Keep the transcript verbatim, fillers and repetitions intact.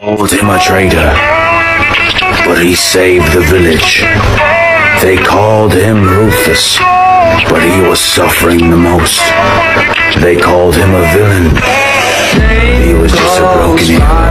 called him a traitor, but he saved the village. They called him ruthless, but he was suffering the most. They called him a villain, but he was just a broken hero.